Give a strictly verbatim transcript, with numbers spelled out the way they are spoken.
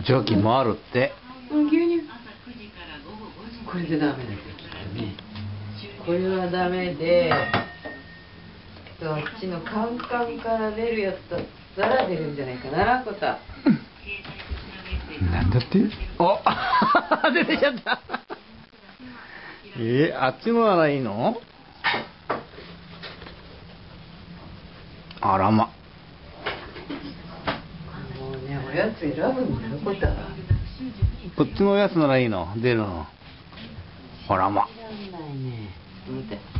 蒸気もあるって。 牛乳。これでダメだってきっとね。これはダメで、あっちのカンカンから出るやつだったら出るんじゃないかな、コタ。 なんだって？お出てきちゃった。えー、あっちのならいいの？あらま。 もうね、おやつ選ぶんだよ、コタ。 こっちのおやつならいいの？出るの。あらま。 いらないね。ちょっと待って。